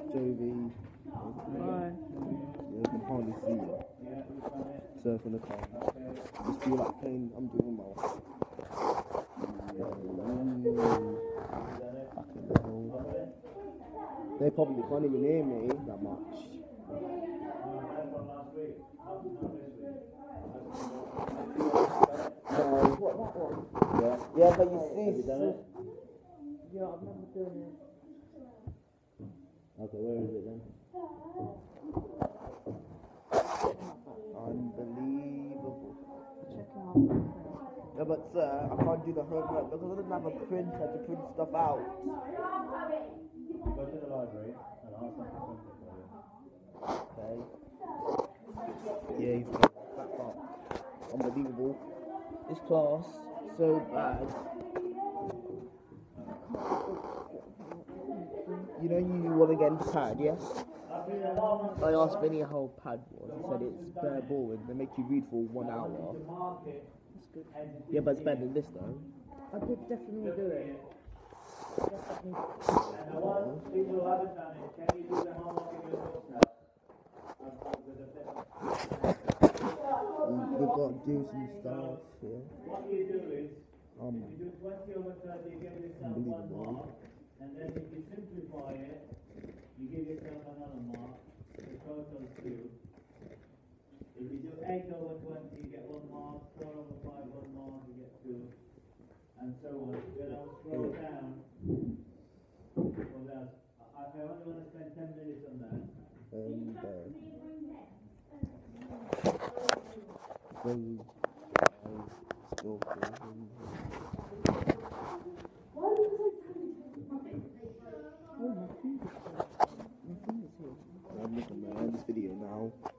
Jovi. Bye. Yeah, I can hardly see you. Surfing the car. Just feel like playing. I'm doing my. Fucking hell. They probably can't even hear me that much. What, that one? Yeah, but you see. Have you done it? Yeah, I've never done it. Okay, where is it then? Unbelievable. Check out. No, but sir, I can't do the homework because I don't have a printer to print stuff out. Go to the library and ask them to print it for you. Okay. Yeah, he's got that part. Unbelievable. This class, so bad. You know you want to get into pad, yes? I asked Vinny how pad was. He said it's bare boring. They make you read for 1 hour. That's good. Yeah, but it's better than this though. I did definitely do it. Definitely. And the ones people who haven't done it, can you do the homework in your books now? We've got to do some stuff here. What you do is, you do 20 over 30, you give yourself 1 Unbelievable. mark, and then if you simplify it, you give yourself another mark, the total is 2. If you do 8 over 20, you get 1 mark, 4 over 5, 1 mark, you get 2, and so on. Then I'll scroll down. For that. I only want to spend 10 minutes on that. Still Oh, my finger's here. I'm looking at this video now.